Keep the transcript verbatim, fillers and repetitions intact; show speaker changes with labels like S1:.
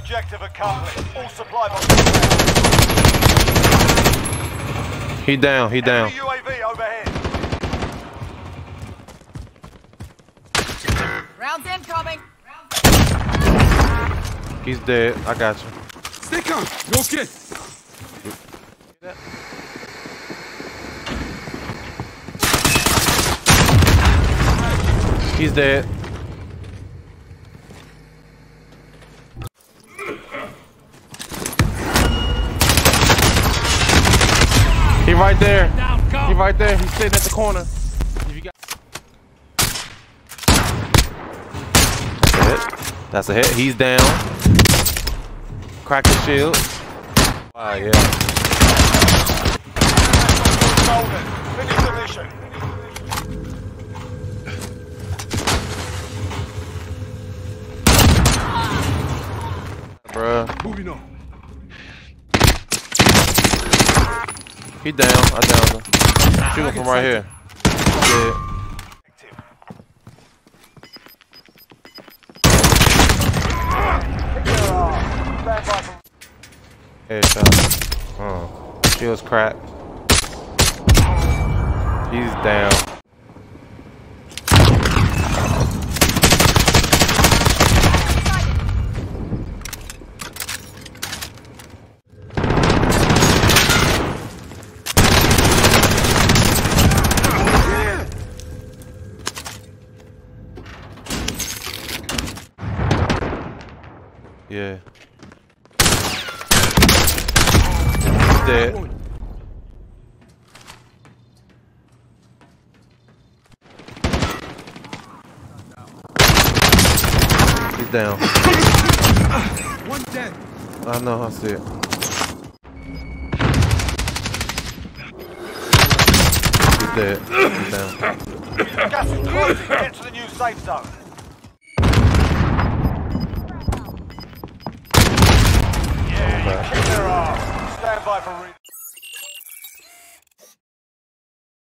S1: Objective accomplished. All supply boxes.
S2: He down, he down.
S1: U A V overhead.
S3: Rounds incoming.
S2: He's dead. I got you.
S4: Stay calm. You okay?
S2: He's dead. He right there. He right there. He's sitting at the corner. If you got That's a hit. That's a hit. He's down. Crack the shield. Ah, yeah.
S1: Finish the mission.
S2: Bruh.
S4: Moving on.
S2: He down. I downed him. Shoot him from right here. Yeah. Headshot. Oh. Shield's cracked. He's down. Yeah. He's dead. He's down.
S4: One dead.
S2: I know, I see it. He's dead. He's down.
S1: Gas is closing. Get to the new safe zone. Yeah, you kick their ass. Stand by for re-